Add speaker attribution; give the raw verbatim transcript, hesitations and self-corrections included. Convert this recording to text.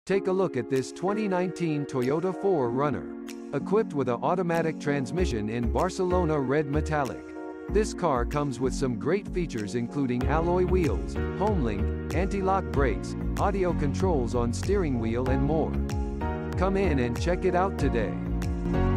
Speaker 1: Take a look at this twenty nineteen Toyota four runner. Equipped with an automatic transmission in Barcelona red metallic. This car comes with some great features including alloy wheels, HomeLink, anti-lock brakes, audio controls on steering wheel and more. Come in and check it out today.